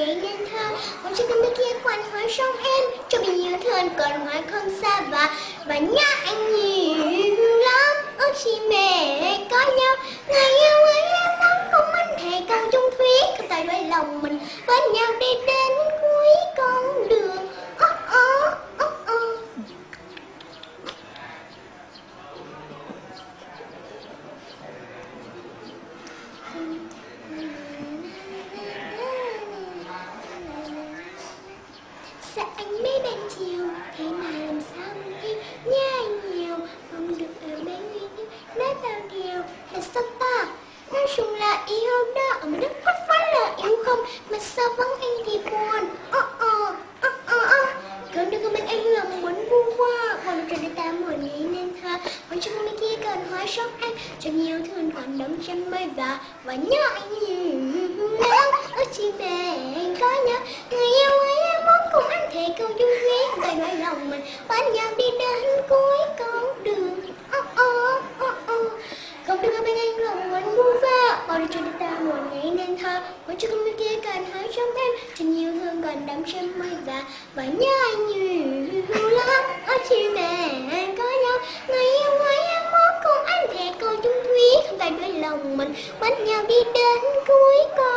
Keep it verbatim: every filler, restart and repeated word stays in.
ngày nên thơ. Còn chưa bên kia quanh hỏi sông em, cho mình nhiều thương còn hỏi không xa và và nhớ anh nhiều lắm. Ước chi mẹ có nhau, người yêu ơi em muốn cùng anh thề câu chung thủy, không tay đôi lòng mình với nhau đi đến cuối con đường. Oh, oh, oh, oh. Sợ anh mấy ban chiều, thế mà làm sao mình đi nhớ anh nhiều, không được ở bên người yêu, nói bao điều là sao ta? Nói chung là yêu đó, mà nó có phải là yêu không? Mà sao vắng anh thì buồn? Oh oh, oh oh oh. Còn đừng có bên anh lòng muốn buông qua, còn trời đất ta một ngày nên thơ. Còn trong bên kia cần hỏi sóc anh, cho nhiều thương còn đắm chân mây và và nhớ anh nhiều lắm. Ơ chi mẹ anh có nhớ, người yêu ơi em muốn cùng anh thề câu chung thủy, tay đôi lòng mình bên nhau đi đến cuối con đường. Oh oh, oh oh. Không được ở bên anh lòng muốn buông va, bao đời cho đất ta một ngày nên thơ. Còn cho bên kia cần hỏi trong em, cho nhiều thương còn đắm chân mây và và nhớ anh nhiều lắm. Ơ chi mẹ anh có nhau, người yêu ơi em muốn cùng anh thề câu chung thủy, không tay đôi lòng mình bên nhau đi đến cuối con